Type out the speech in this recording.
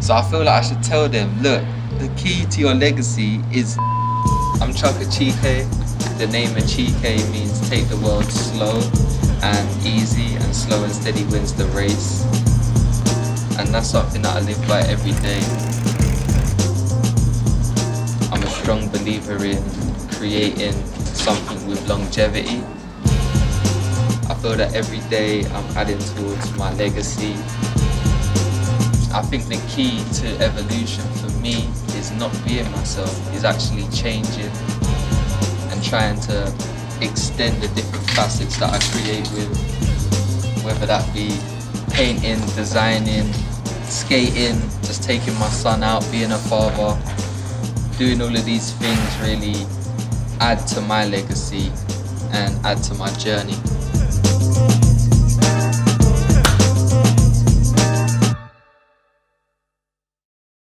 So I feel like I should tell them, look, the key to your legacy is I'm Chaka Chike. The name of Chike means take the world slow and easy, and slow and steady wins the race. And that's something that I live by every day. I'm a strong believer in creating something with longevity. I feel that every day I'm adding towards my legacy. I think the key to evolution for me is not being myself, is actually changing and trying to extend the different facets that I create with, whether that be painting, designing, skating, just taking my son out, being a father. Doing all of these things really add to my legacy and add to my journey.